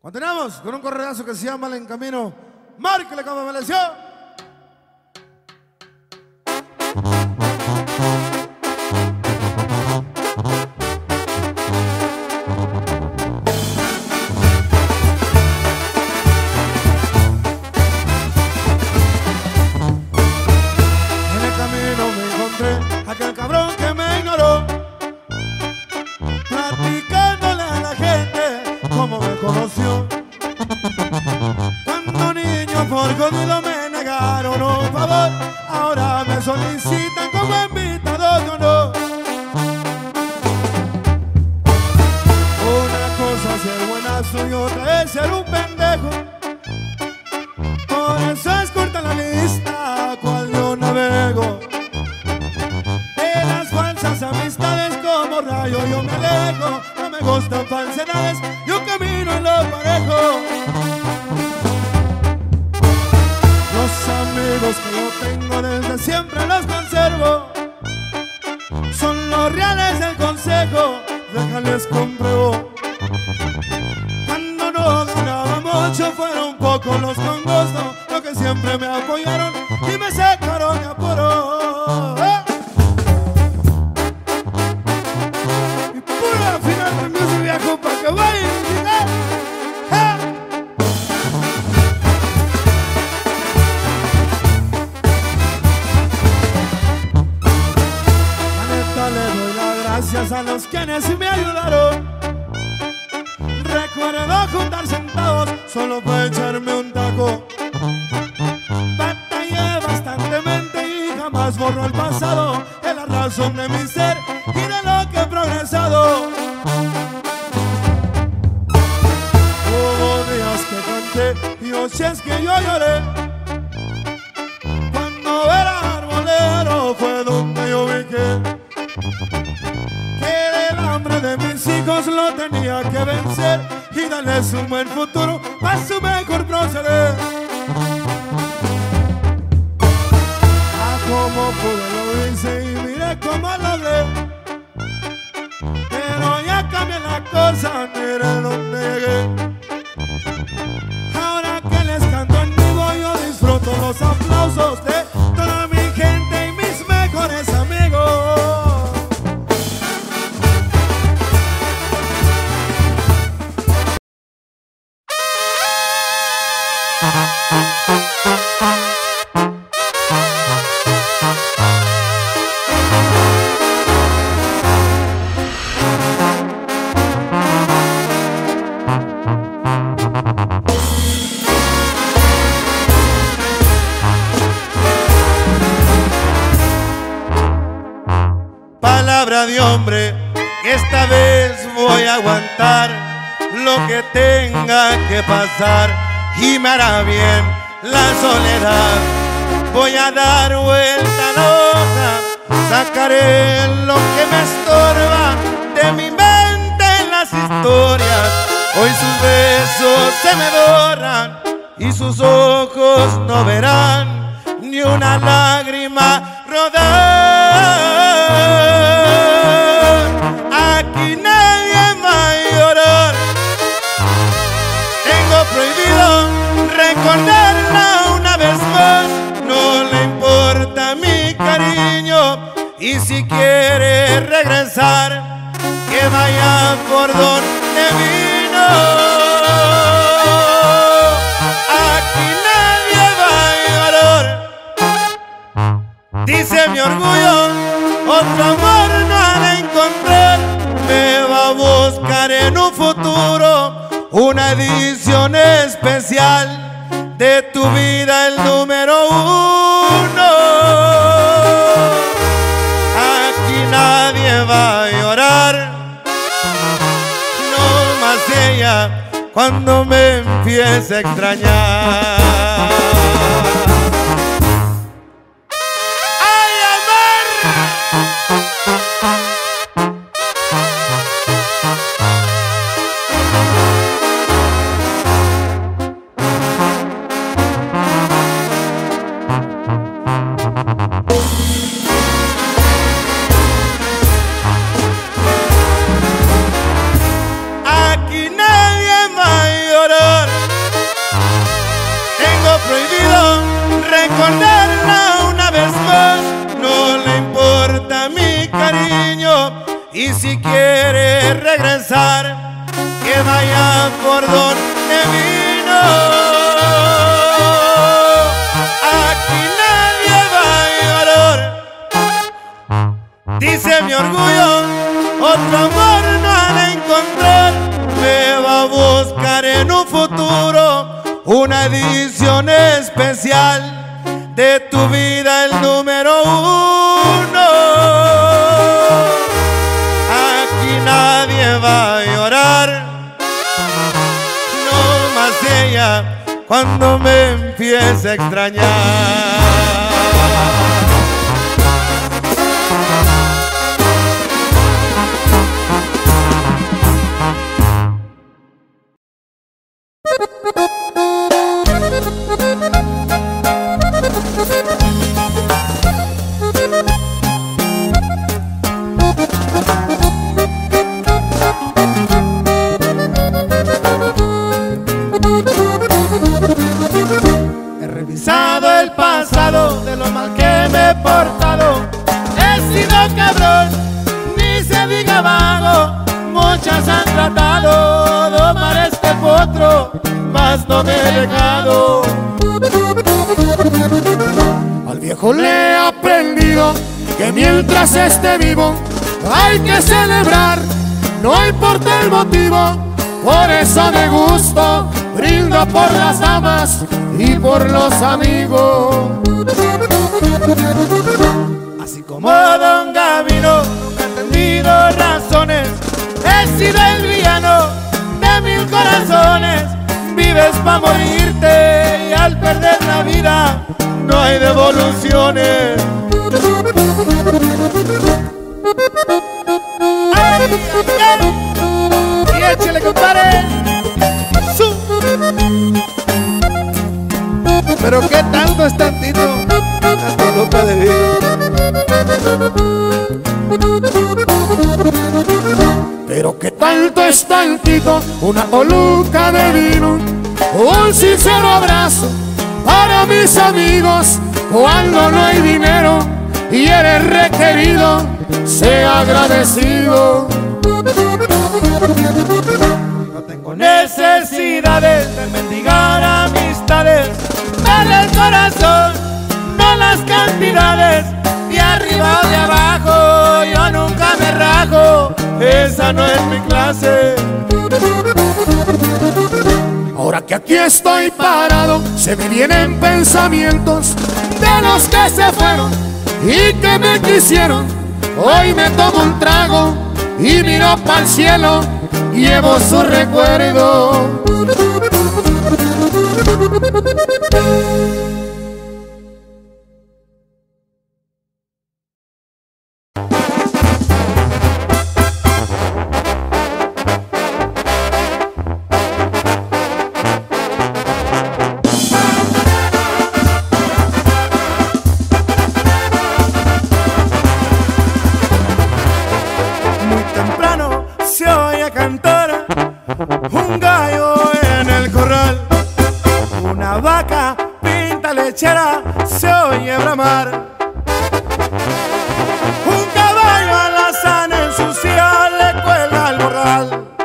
Continuamos con un corredazo que se llama El Encamino. Márquele como me leció. En el camino me encontré aquel cabrón que me ignoró, platicándole a la gente cómo me conoció. Cuando niño por jodido me negaron un favor, ahora me solicitan como invitado de honor. Una cosa es ser buenazo y otra es ser un pendejo. Por eso es corta la lista cual yo navego. De las falsas amistades como rayo yo me alejo. No me gustan falsedades, yo camino en lo parejo. Los amigos que yo tengo desde siempre los conservo. Son los reales del consejo, déjales compruebo. Cuando no ganaba mucho fueron pocos los con gusto, los que siempre me apoyaron y me sacaron de apuro. Y pura final de music viejo pa' que vaya a llegar. Le doy las gracias a los quienes me ayudaron. Recuerdo juntar centavos solo para echarme un taco. Batallé bastantemente y jamás borro el pasado. Es la razón de mi ser y de lo que he progresado. Hubo días que canté y noches que yo lloré. Cuando era arbolero fue donde yo vi que el hambre de mis hijos lo tenía que vencer y darles un buen futuro para su mejor proceder. Como pude lo hice y miré cómo logré, pero ya cambié la cosa, mire donde llegué. Ahora que les canto en vivo yo disfruto los aplausos de toda mi gente y mis mejores amigos. Palabra de hombre, que esta vez voy a aguantar lo que tenga que pasar y me hará bien la soledad. Voy a dar vuelta a la hoja, sacaré lo que me estorba de mi mente en las historias. Hoy sus besos se me borran y sus ojos no verán ni una lágrima rodar. Aquí nadie va a llorar. Tengo prohibido recordarla una vez más. No le importa mi cariño y si quiere regresar, que vaya por donde vino. Aquí nadie va a llorar. Dice mi orgullo, otro amor no ha de encontrar. Me va a buscar en un futuro una edición especial de tu vida, el número 1. Aquí nadie va a llorar, no más ella cuando me empiece a extrañar. Aquí nadie va a llorar. Y si quiere regresar, que vaya por donde vino. Aquí nadie va a llorar. Dice mi orgullo, otro amor no ha de encontrar. Me va a buscar en un futuro una edición especial de tu vida, el número 1. Aquí nadie va a llorar, no más ella cuando me empiece a extrañar. He revisado el pasado de lo mal que me he portado. He sido cabrón, ni se diga vago. Muchas han tratado de domar este potro, mas no me he dejado. Al viejo le he aprendido que mientras esté vivo hay que celebrar, no importa el motivo. Por eso me gusto, brindo por las damas y por los amigos. Así como Don Gavino, nunca he entendido razones. He sido el villano de 1000 corazones. Vives pa' morirte y al perder la vida no hay devoluciones. ¡Ay, ay, ay! Y échale, compadre. Pero qué tanto es tantito, hasta loca de vida. Pero qué tanto es tantito, una toluca de vino, un sincero abrazo para mis amigos. Cuando no hay dinero y eres requerido, sea agradecido. No tengo necesidades de mendigar amistades. Dale el corazón, no las cantidades. De arriba o de abajo, yo nunca me rajo. Esa no es mi clase. Ahora que aquí estoy parado, se me vienen pensamientos de los que se fueron y que me quisieron. Hoy me tomo un trago y miro pa'l cielo, llevo su recuerdo. Muy temprano se oye cantar un gallo en el corral. Una vaca pinta lechera se oye bramar. Un caballo a la sana en su silla le cuelga al morral.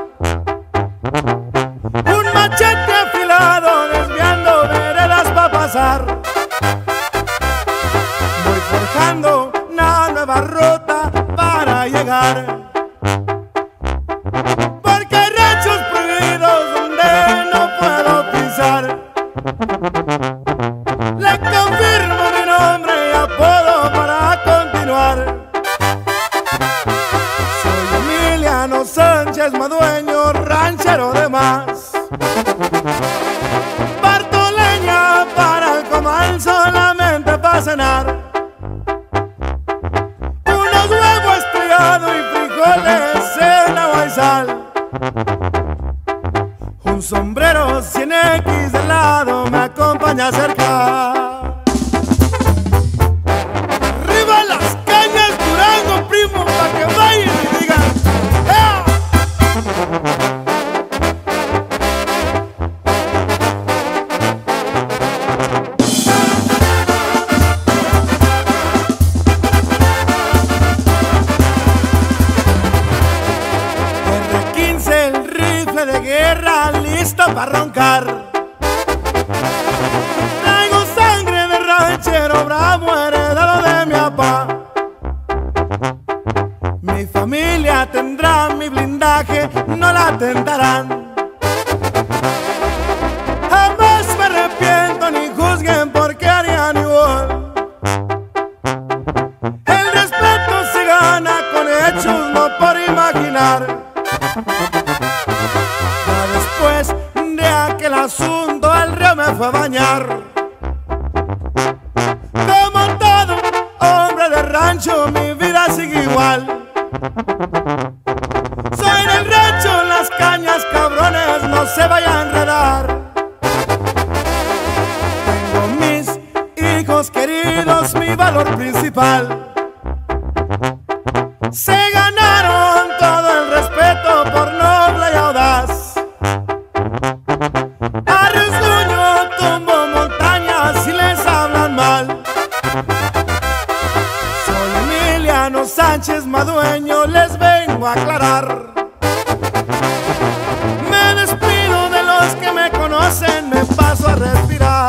Un machete afilado desviando veredas pa' pasar. Voy forjando una nueva ruta para llegar. Porque hay ranchos prohibidos donde no puedo pisar. Le confirmo mi nombre y apodo para continuar. Soy Emiliano Sánchez Madueño, ranchero de más. Parto leña para el comal solamente para cenar. Unos huevos estrellados y frijoles en agua y sal. Un sombrero 100X de lado me acompaña a acercar. Arriba las cañas, Durango, primo, pa' que vayan y digan ¡ea! listo para roncar. Traigo sangre de ranchero bravo heredado de mi papá. Mi familia tendrá mi blindaje, no la tentarán. Jamás me arrepiento ni juzguen porque harían igual. El respeto se gana con hechos, no por imaginar. Ya después de aquel asunto el río me fue a bañar. Como todo hombre de rancho mi vida sigue igual. Soy del rancho, las cañas cabrones no se vayan a enredar. Tengo mis hijos queridos, mi valor principal. Se ganaron todo el respeto por noble y audaz. Arrasguño, tumbo montañas y les hablan mal. Soy Emiliano Sánchez Madueño, les vengo a aclarar. Me despido de los que me conocen, me paso a respirar.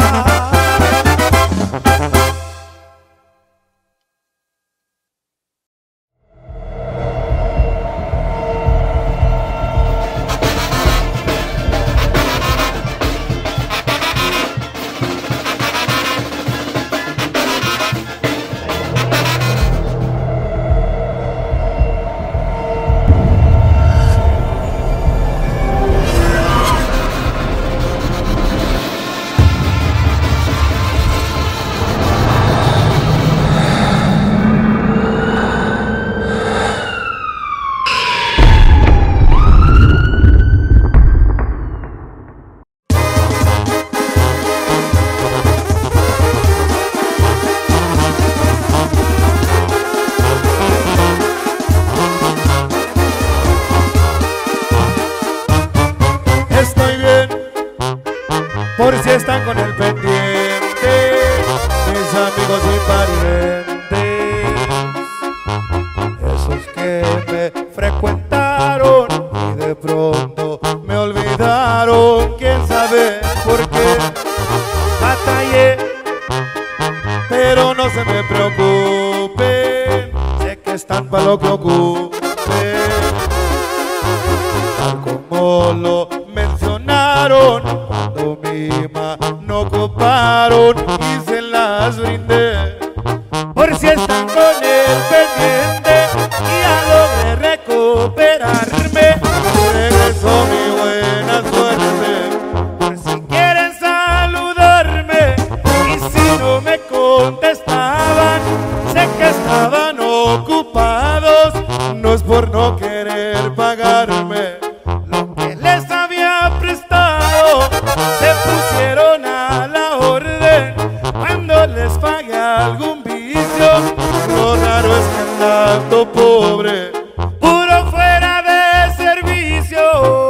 Por si están con el pendiente, mis amigos y parientes, esos que me frecuentaron y de pronto me olvidaron, quién sabe por qué. Batallé, pero no se me preocupen, sé que están para lo que ocupen. Tal como lo mencionaron, cuando mi mano ocuparon y se las brindé. Por si están con el pendiente y ya logré recuperarme, regreso mi buena suerte. Por si quieren saludarme y si no me contestaban, sé que estaban ocupados, no es por no querer pagarme lo que les había prestado. Se pusieron a la orden cuando les pague algún vicio. Lo raro es que andando pobre, puro fuera de servicio.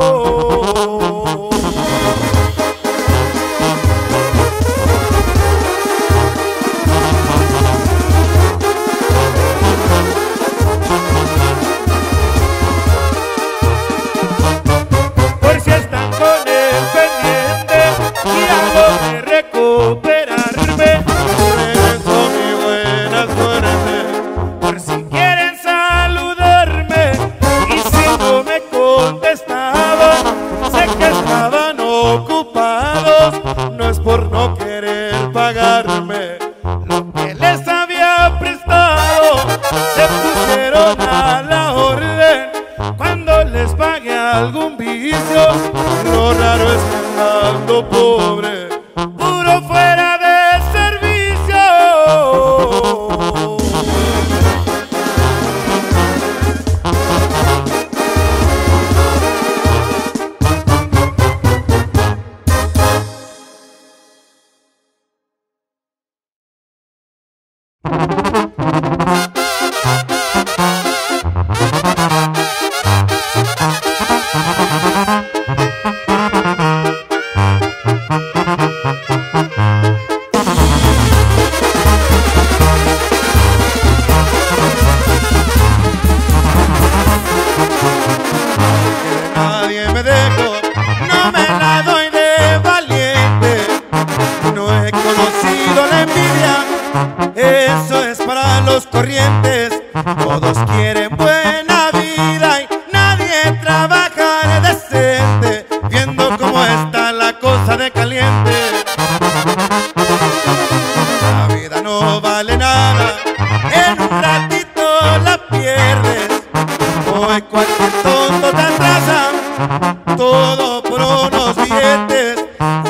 Por si están con el pendiente y algo de recuperarme, regreso mi buena suerte. Por si quieren saludarme y si no me contestaban, sé que estaban ocupados, no es por no querer pagarme lo que les había prestado. Se pusieron a la orden cuando les pague algún vicio. Lo raro es que andando pobre, puro fuera de servicio.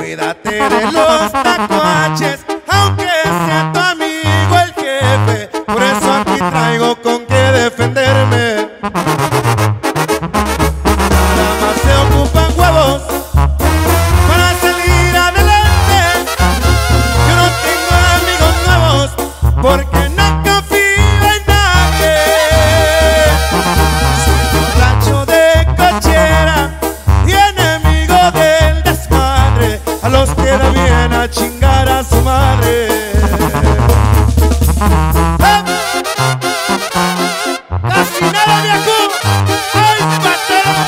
Cuídate de los tacuaches, aunque sea tu amigo el jefe. Por eso aquí traigo con qué defenderme. Nada más se ocupan huevos para salir adelante. Yo no tengo amigos nuevos porque no confío en nadie. Soy borracho de cochera y enemigo del desmadre. A los queda bien a chingar a su madre. ¡Casi nada, viejo! ¡Ay, patrón!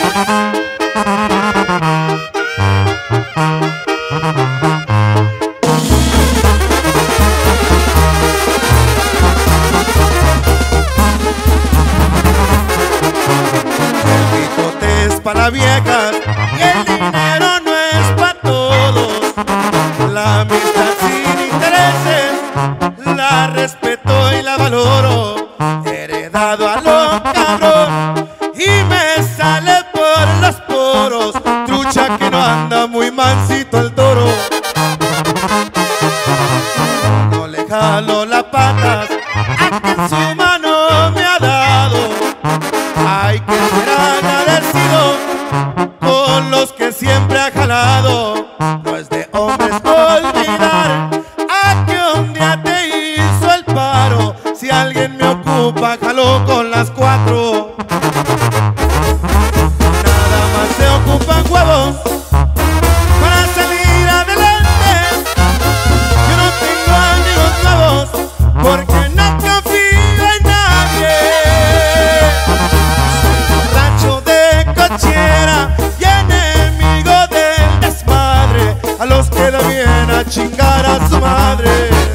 El bigote es para viejas y el dinero no es para todos. La amistad sin intereses la respeto y la valoro. Heredado a lo cabrón y me sale por los poros. Trucha que no anda muy mansito el toro. No le jalo las patas a quien su mano me ha dado. Hay que ser agradecido con los que siempre ha jalado. No es de hombres olvidar a que un día te hizo el paro. Si alguien me ocupa, jaló con las 4. Nada más se ocupan huevos para salir adelante. Yo no tengo amigos nuevos porque no confío en nadie. Soy borracho de cochera y enemigo del desmadre. A los que da bien a chingar a su madre.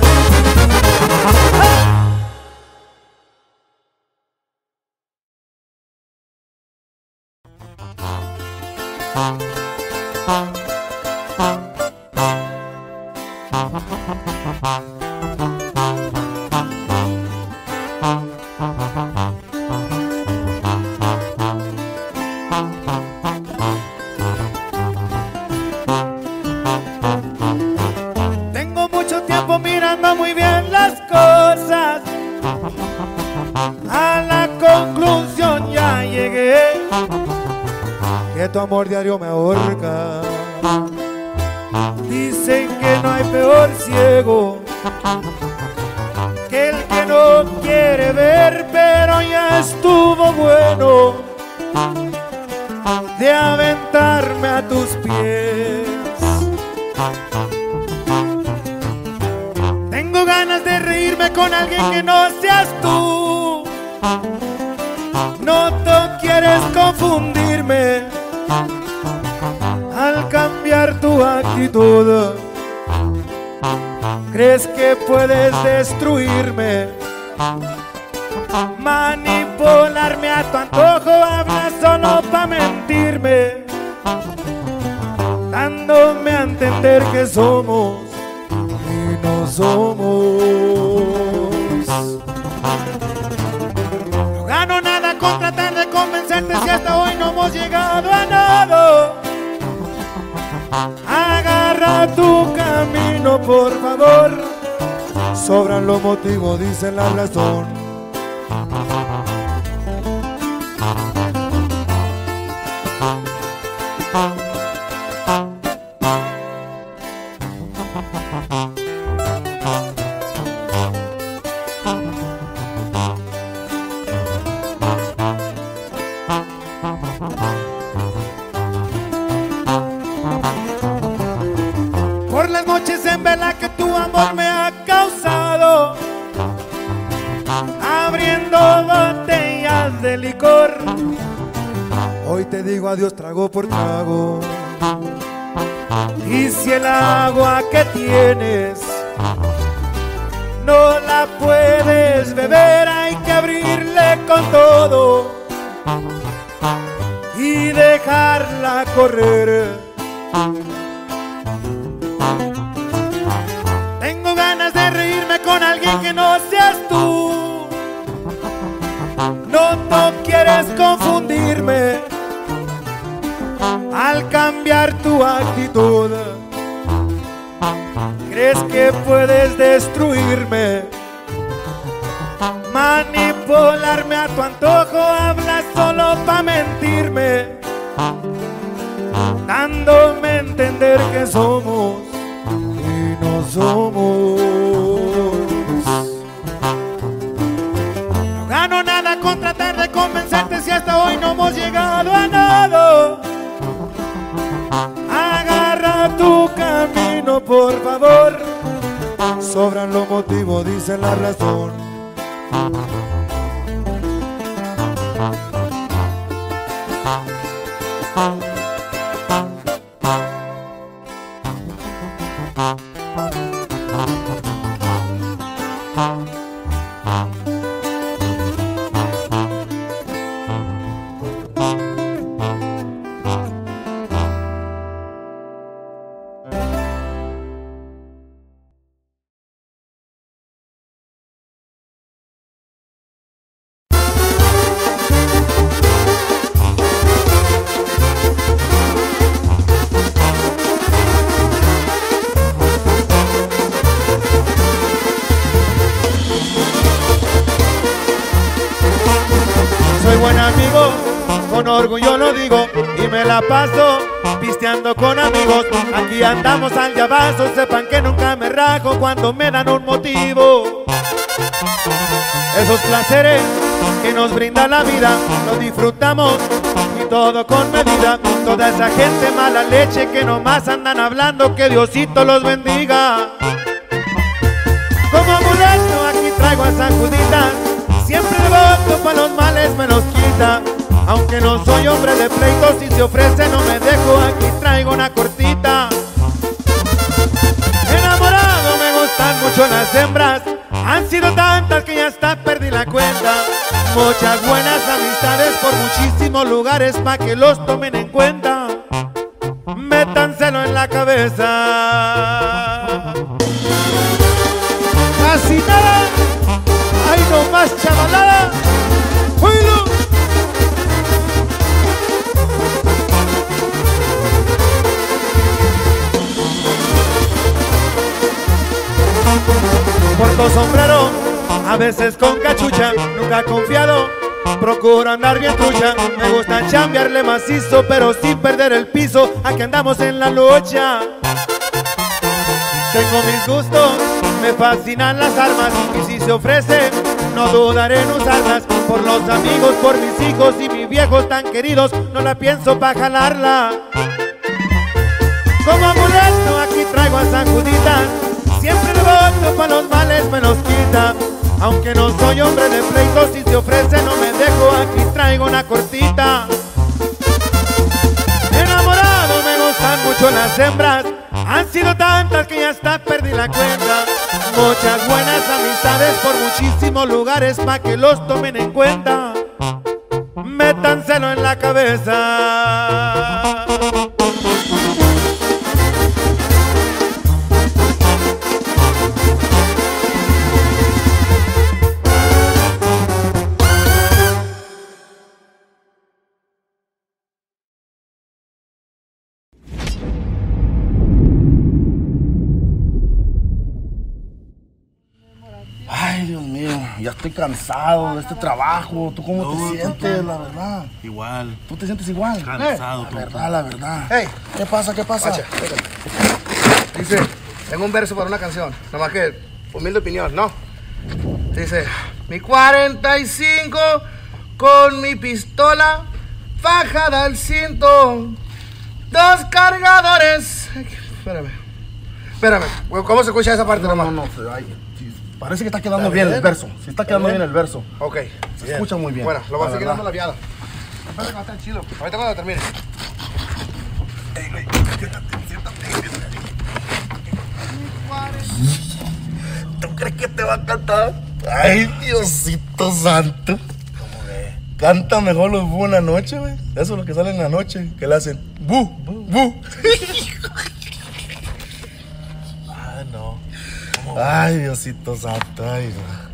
Tengo mucho tiempo mirando muy bien las cosas. A la conclusión ya llegué que tu amor diario me ahorca. Dicen que no hay peor ciego que el que no quiere ver, pero ya estuvo bueno de aventarme a tus pies. Tengo ganas de reírme con alguien que no seas tú. No te quieres confundirme al cambiar tu actitud. Crees que puedes destruirme, manipularme a tu antojo. Hablas solo pa' mentirme, dándome a entender que somos y no somos. No gano nada con tratar de convencerte si hasta hoy no hemos llegado a nada. Agarra tu camino, por favor. Sobran los motivos, dice la razón. Por las noches en vela que tu amor me ha causado, abriendo botellas de licor. Hoy te digo adiós trago por trago. Y si el agua que tienes no la puedes beber, hay que abrirle con todo y dejarla correr. Tengo ganas de reírme con alguien que no seas tú. No quieres confundirme al cambiar tu actitud. ¿Crees que puedes destruirme? Manipularme a tu antojo, hablas solo pa' mentirme, dándome a entender que somos y no somos. No gano nada con tratar de convencerte si hasta hoy no hemos llegado a nada. Agarra tu camino, por favor. Sobran los motivos, dicen la razón. Soy buen amigo, con orgullo lo digo, y me la paso pisteando con amigos. Aquí andamos al llavazo, sepan que nunca me rajo cuando me dan un motivo. Esos placeres que nos brinda la vida, los disfrutamos y todo con medida. Toda esa gente mala leche que nomás andan hablando, que Diosito los bendiga. Como amuleto aquí traigo a San Juditas, siempre el voto pa' los males me los quita. Aunque no soy hombre de pleitos, si se ofrece no me dejo, aquí traigo una cortita. Enamorado me gustan mucho las hembras, han sido tantas que ya hasta perdí la cuenta. Muchas buenas amistades por muchísimos lugares pa' que los tomen en cuenta. Métanselo en la cabeza. Casi nada, ay no más chavalada. ¡Oílo! Porto sombrero, a veces con cachucha, nunca confiado, procuro andar bien trucha. Me gusta chambearle macizo, pero sin perder el piso, aquí andamos en la lucha. Tengo mis gustos, me fascinan las armas, y si se ofrece, no dudaré en usarlas. Por los amigos, por mis hijos y mis viejos tan queridos, no la pienso pa' jalarla. Como amuleto aquí traigo a San Juditas, siempre el voto pa' los males me los quita. Aunque no soy hombre de pleitos, si se ofrece no me dejo, aquí traigo una cortita. Enamorado me gustan mucho las hembras, han sido tantas que ya hasta perdí la cuenta. Muchas buenas amistades por muchísimos lugares pa' que los tomen en cuenta. Métanselo en la cabeza. Ay, Dios mío, ya estoy cansado de este trabajo. ¿Tú cómo te sientes, la verdad? Igual. ¿Tú te sientes igual? Cansado, la verdad. Hey, ¿Qué pasa? Pacha, dice, tengo un verso para una canción, nomás que humilde opinión, ¿no? Dice, mi 45 con mi pistola fajada al cinto, 2 cargadores. Espérame, ¿cómo se escucha esa parte nomás? No, ay, parece que está quedando bien el verso. Sí está quedando bien el verso. Ok. Se escucha muy bien. Bueno, lo voy a seguir dando la viada. Espérate que va a estar chido. Ahorita cuando termine. ¿Tú crees que te va a cantar? Ay, Diosito santo. ¿Cómo ve? Canta mejor los Buena Noche, güey. Eso es lo que sale en la noche, que le hacen bu, bu. Ah, no. Ay, Diosito santo, ay, no.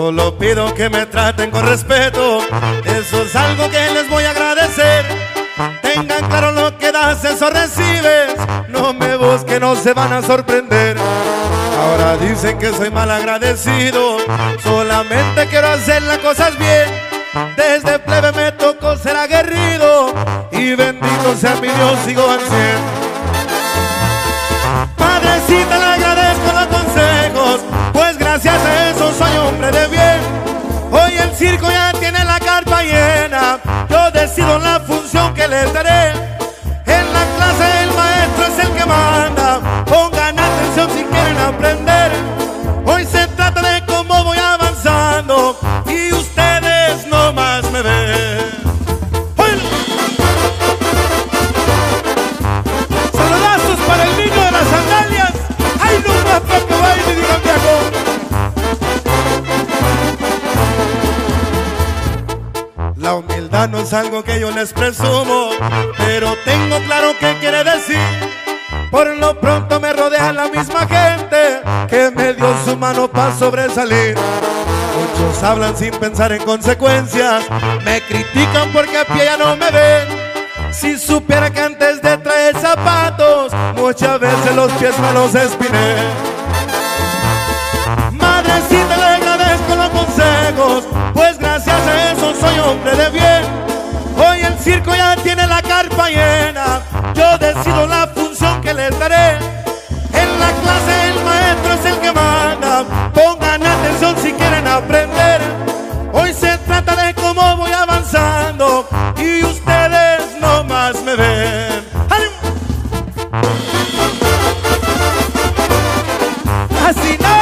Solo pido que me traten con respeto, eso es algo que les voy a agradecer. Tengan claro lo que das, eso recibes. No me busquen, no se van a sorprender. Ahora dicen que soy mal agradecido, solamente quiero hacer las cosas bien. Desde plebe me tocó ser aguerrido y bendito sea mi Dios, sigo al 100. Padrecita, le agradezco los consejos, pues gracias a eso soy hombre de bien. Hoy el circo ya tiene la carpa llena, yo decido la función que les daré. En la clase el maestro es el que manda, pongan atención si quieren aprender. Hoy se trata de cómo voy avanzando y ustedes nomás me ven. Saludazos para el niño de las sandalias. ¡Ay, no más para que baile y digan viejo! La humildad no es algo que yo les presumo, pero tengo claro qué quiere decir. Por lo pronto me rodea la misma gente que me dio su mano para sobresalir. Muchos hablan sin pensar en consecuencias, me critican porque a pie ya no me ven. Si supiera que antes de traer zapatos, muchas veces los pies me los espiné. Madrecita, le agradezco los consejos, pues gracias a eso soy hombre de bien. Hoy el circo ya tiene la carpa llena, yo decido la función que les daré. En la clase el maestro es el que manda, pongan atención si quieren aprender. Hoy se trata de cómo voy avanzando y ustedes nomás me ven. ¡Ánimo! ¡Así no!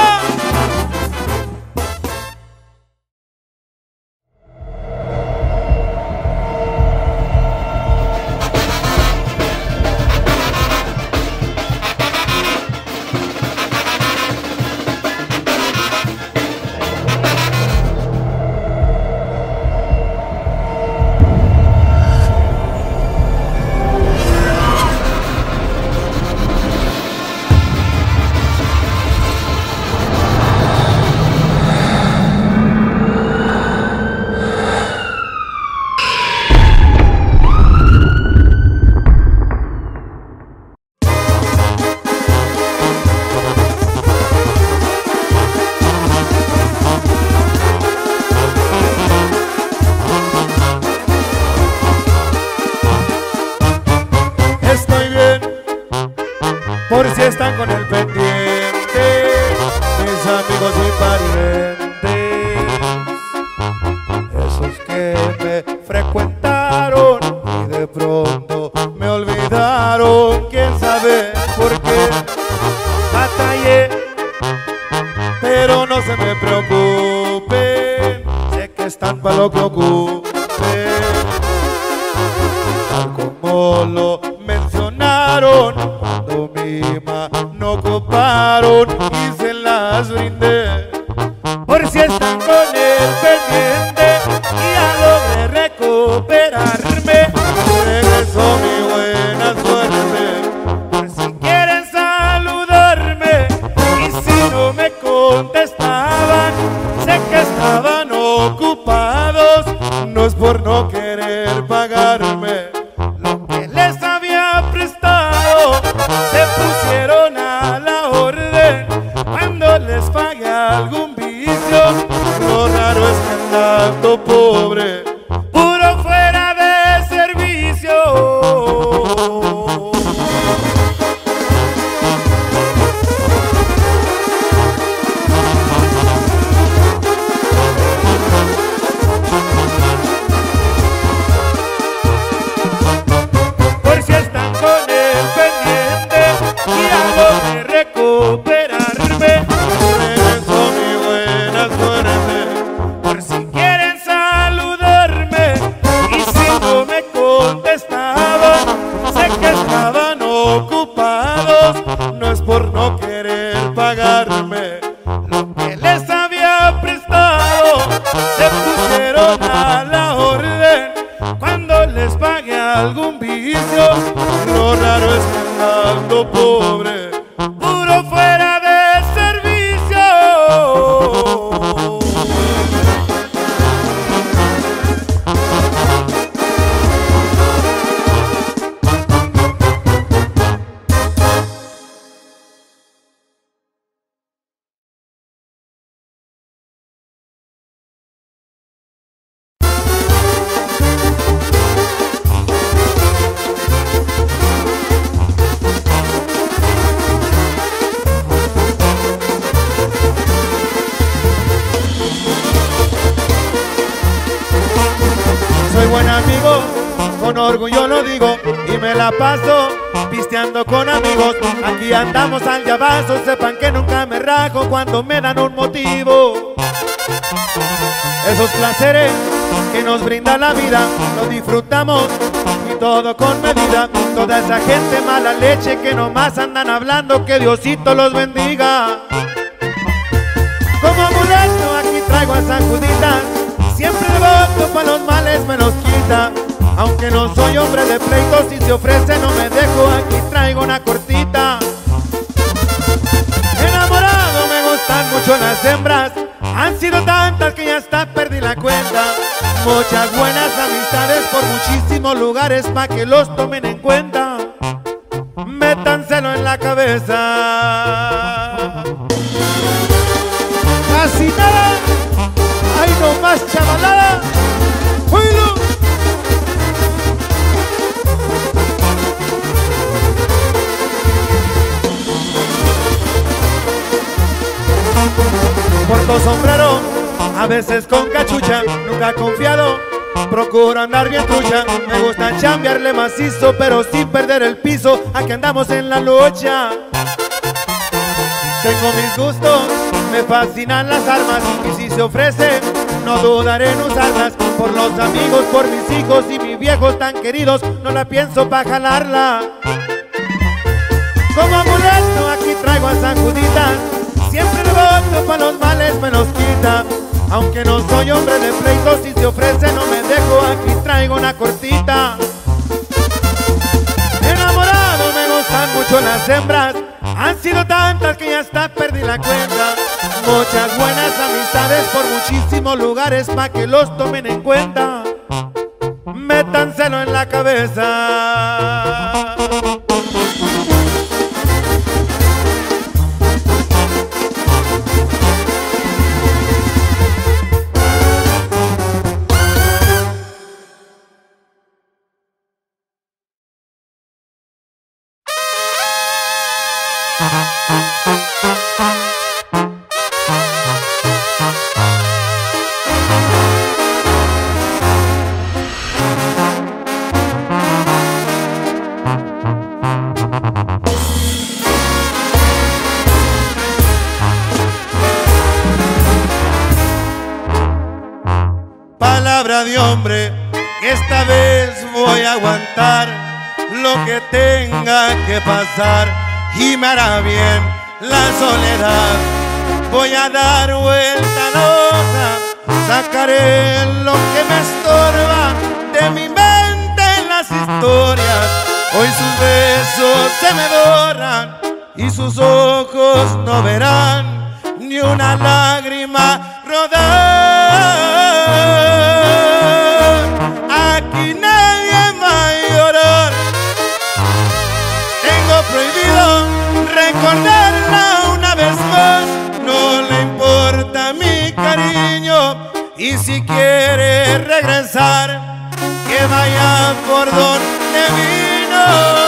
Por si están con el pendiente, mis amigos y parientes, esos que me frecuentaron y de pronto me olvidaron, quién sabe por qué batallé, pero no se me preocupen, sé que están para lo que ocupen, tal como lo mencionaron. Cuando mi mano ocuparon y se las brindé. Por si están con el pendiente y ya logré recuperarme, regreso mi buena suerte. Por si quieren saludarme y si no me contestaban, sé que estaban ocupados, no es por no querer pagarme lo que les había prestado. Se pusieron a la orden cuando les pague algún vicio. Lo raro es que andando pobre, puro fuera de servicio. Por si están con el pendiente y algo de recuperarme, regreso mi buena suerte. Por si quieren saludarme y si no me contestaban, sé que estaban ocupados, no es por no querer pagarme lo que les había prestado. Se pusieron a la orden cuando les pague algún vicio. Lo raro es que andando pobre, puro fuera de servicio. orgullo lo digo, y me la paso pisteando con amigos. Aquí andamos al llavazo, sepan que nunca me rajo cuando me dan un motivo. Esos placeres que nos brinda la vida, los disfrutamos y todo con medida. Toda esa gente mala leche que nomás andan hablando, que Diosito los bendiga. Como amuleto aquí traigo a San Juditas, siempre el voto pa' los males me los quita. Aunque no soy hombre de pleitos, si se ofrece no me dejo, aquí traigo una cortita. Enamorado me gustan mucho las hembras, han sido tantas que ya hasta perdí la cuenta. Muchas buenas amistades por muchísimos lugares pa' que los tomen en cuenta. Métanselo en la cabeza. Casi nada, ay no más chavalada. ¡Oílo! Porto sombrero, a veces con cachucha, nunca confiado, procuro andar bien trucha. Me gusta chambearle macizo, pero sin perder el piso, aquí andamos en la lucha. Tengo mis gustos, me fascinan las armas, y si se ofrece, no dudaré en usarlas. Por los amigos, por mis hijos y mis viejos tan queridos, no la pienso pa' jalarla. Como amuleto aquí traigo a San Juditas, siempre el voto pa' los males me los quita. Aunque no soy hombre de pleitos, si se ofrece no me dejo, aquí traigo una cortita. Enamorado me gustan mucho las hembras, han sido tantas que ya hasta perdí la cuenta. Muchas buenas amistades por muchísimos lugares pa' que los tomen en cuenta. Métanselo en la cabeza. Palabra de hombre, que esta vez voy a aguantar lo que tenga que pasar, y me hará bien la soledad. Voy a dar vuelta a la hoja, sacaré lo que me estorba de mi mente en las historias. Hoy sus besos se me borran y sus ojos no verán ni una lágrima rodar. Aquí nadie va a llorar, tengo prohibido recordarla una vez más. No le importa mi cariño, y si quiere regresar, que vaya por donde vino.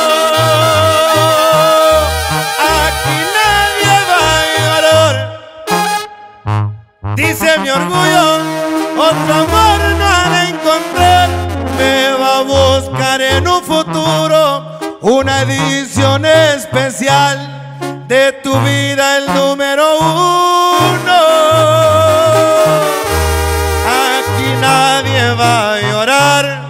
Aquí nadie va a llorar, dice mi orgullo, otro amor no ha de encontrar. Me va a buscar en un futuro una edición especial de tu vida, el número 1. Aquí nadie va a llorar,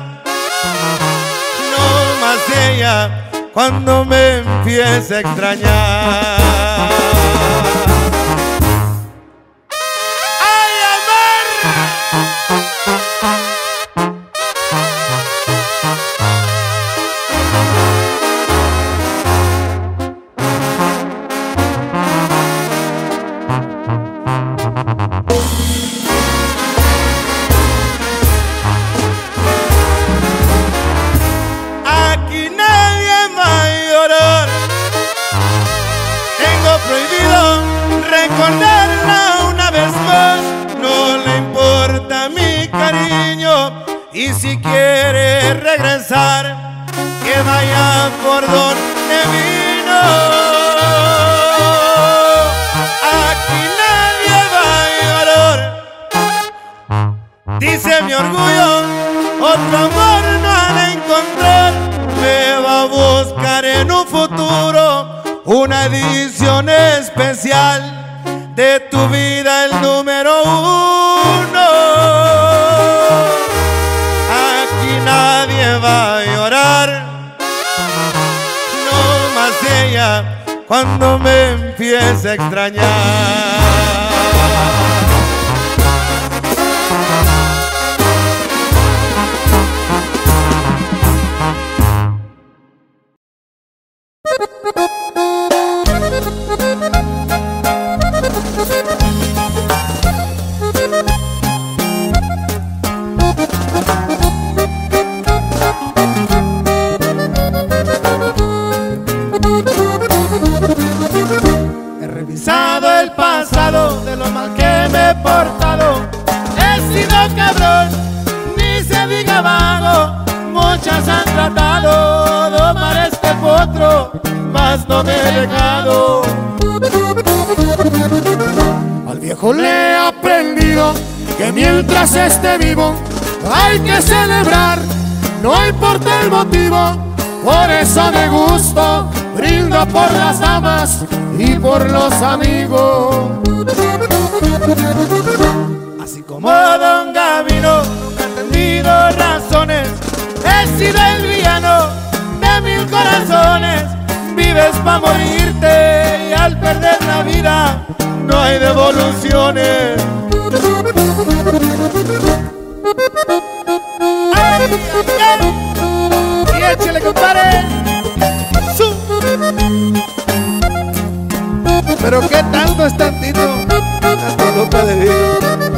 no más ella cuando me empiece a extrañar. Recordarla una vez más, no le importa mi cariño, y si quiere regresar, que vaya por donde vino. Aquí nadie va a llorar, dice mi orgullo, otro amor no ha de encontrar. encontrar, me va a buscar en un futuro una edición especial de tu vida, el número 1. Aquí nadie va a llorar, no más ella cuando me empiece a extrañar. He revisado el pasado de lo mal que me he portado. He sido cabrón, ni se diga vago. Muchas han tratado de domar este potro, mas no me he dejado. Al viejo le he aprendido que mientras esté vivo hay que celebrar, no importa el motivo. Por eso me gusto, brindo por las damas y por los amigos. Así como Don Gavino, nunca he entendido razones. He sido el villano de 1000 corazones. Vives pa' morirte y al perder la vida no hay devoluciones. ¡Ay, ay, ay! Y échale, compadre. Pero qué tanto es tantito, hasta copa de vino.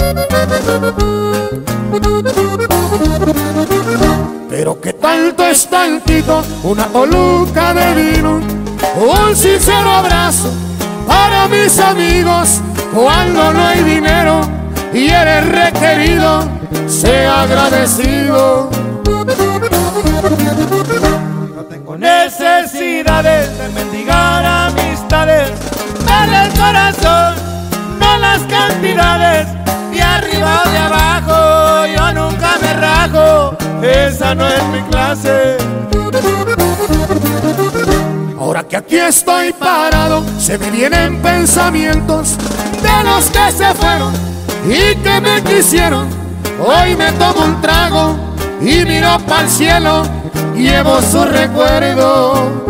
Pero qué tanto es tantito, una coluca de vino. Un sincero abrazo para mis amigos. Cuando no hay dinero y eres requerido, sea agradecido. No tengo necesidades de mendigar amistades. Dale el corazón, no las cantidades. De arriba o de abajo, yo nunca me rajo. Esa no es mi clase. Ahora que aquí estoy parado, se me vienen pensamientos de los que se fueron y que me quisieron. Hoy me tomo un trago y miro pa'l cielo, llevo su recuerdo.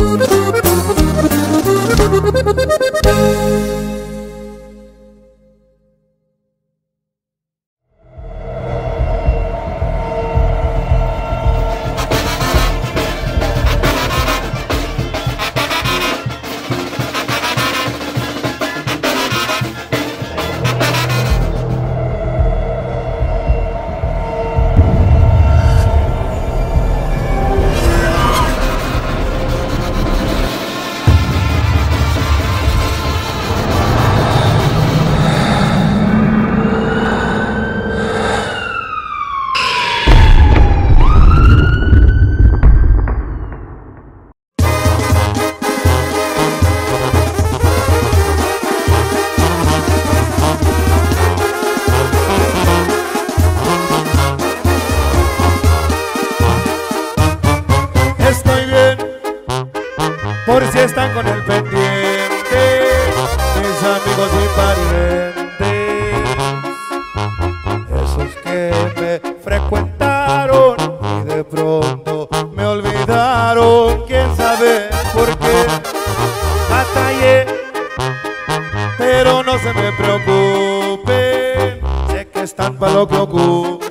Por si están con el pendiente, mis amigos y parientes, esos que me frecuentaron y de pronto me olvidaron. Quién sabe por qué batallé, pero no se me preocupen, sé que están para lo que ocupen.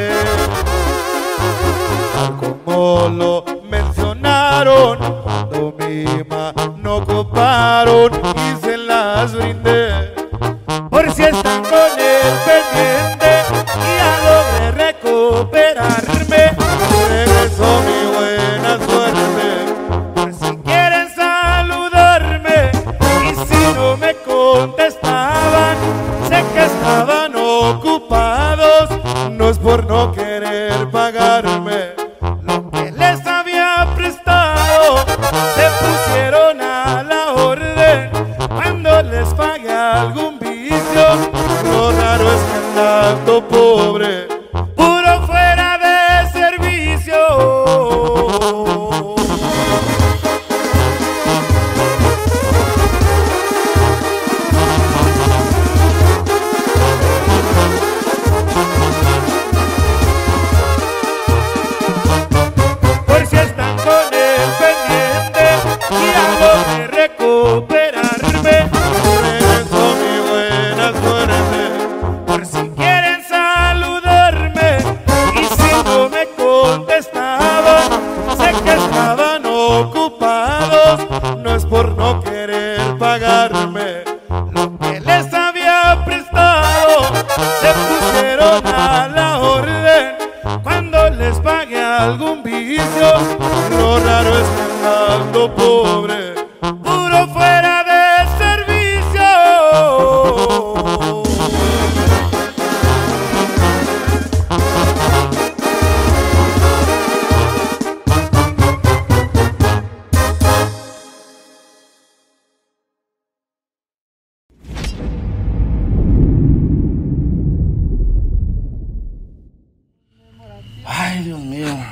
Tal como lo mencionaron, cuando mi mano ocuparon y se las brindé. Por si están con el pendiente y ya logré recuperarme, regresó mi buena suerte. Por si quieren saludarme y si no me contestaban, sé que estaban ocupados, no es por no querer pagarme lo que les había prestado. Se pusieron a la orden cuando les pagué algún vicio. Lo raro es que andando pobre, puro fuera de servicio.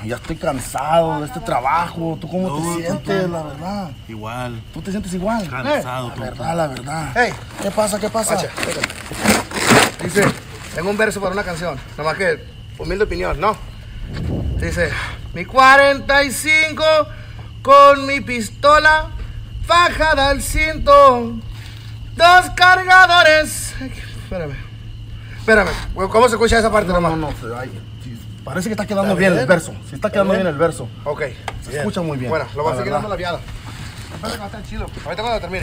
ya estoy cansado de este trabajo. ¿Tú cómo te sientes, la verdad? Igual. ¿Tú te sientes igual? Cansado, La verdad. Hey, ¿Qué pasa? ¿Qué pasa? Pacha, dice, tengo un verso para una canción, nomás que humilde opinión, ¿no? Dice, mi 45 con mi pistola fajada al cinto, 2 cargadores. Espérame, ¿cómo se escucha esa parte nomás? No, ay, sí, parece que está quedando bien el verso. Sí está quedando bien el verso. Ok. Se escucha muy bien. Bueno, lo voy a seguir verdad. dando la viada. Espérate que va a estar chido. Ahorita cuando termine.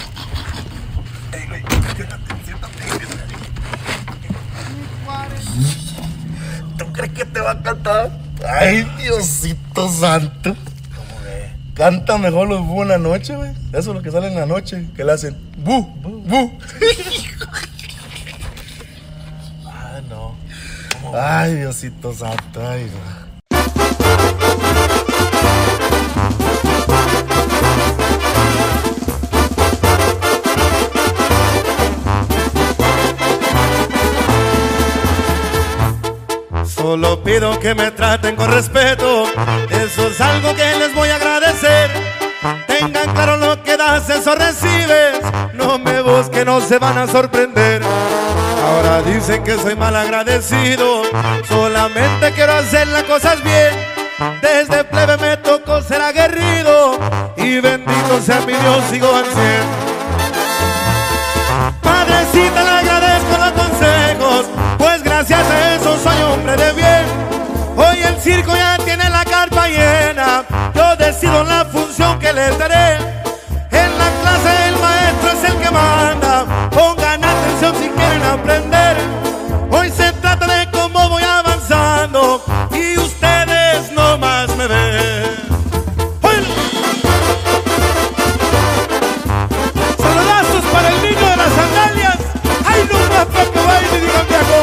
¿Tú crees que te va a cantar? Ay, Diosito santo. ¿Cómo ve? Canta mejor los bu en la noche, güey. Eso es lo que sale en la noche, que le hacen bu, bu. Ah, no. Ay, Diosito santo. Ay, güey. Solo pido que me traten con respeto, eso es algo que les voy a agradecer. Tengan claro lo que das, eso recibes. No me busquen, no se van a sorprender. Ahora dicen que soy mal agradecido, solamente quiero hacer las cosas bien. Desde plebe me tocó ser aguerrido y bendito sea mi Dios, sigo al 100. Padrecita, le agradezco los consejos, pues gracias a eso soy hombre de bien. Hoy el circo ya tiene la carpa llena, yo decido la función que les daré. En la clase el maestro es el que manda, pongan atención si quieren aprender. Hoy se trata de cómo voy avanzando y ustedes nomás me ven. Saludazos para el niño de las sandalias. ¡Ay, no más para que vaya y digan viejo!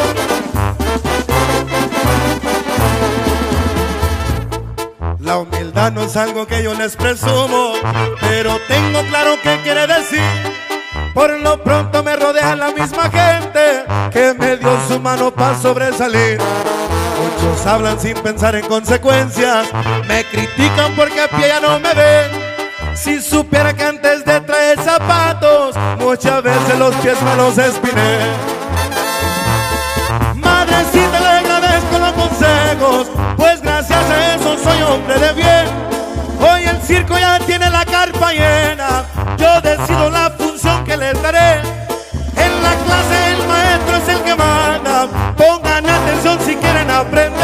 La humildad no es algo que yo les presumo, pero tengo claro qué quiere decir. Por lo pronto me rodea la misma gente que me dio su mano para sobresalir. Muchos hablan sin pensar en consecuencias, me critican porque a pie ya no me ven. Si supiera que antes de traer zapatos, muchas veces los pies me los espiné. Madrecita, le agradezco los consejos, pues gracias a eso soy hombre de bien. Hoy el circo ya tiene la carpa llena, yo decido la función que les daré. En la clase el maestro es el que manda, pongan atención si quieren aprender.